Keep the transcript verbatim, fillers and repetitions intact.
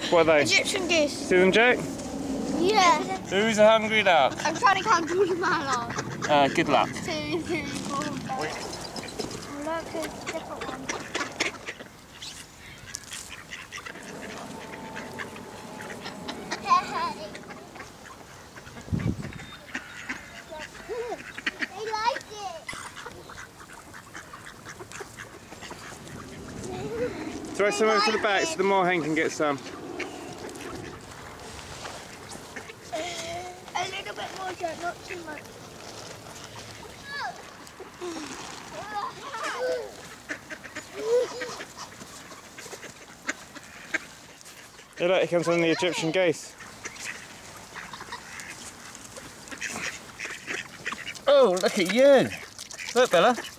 What are they? Egyptian geese. See them, Jake? Yeah. Who's a hungry duck? I'm trying to count to the Mallard. Uh, good luck. Two, three, four, five. Oh, look, there's a different one. They like it. Throw some over to the back so the Moorhen can get some. A little bit more, Jack, not too much. Hey look, here comes one of the Egyptian geese. Oh, look at you. Look, Bella.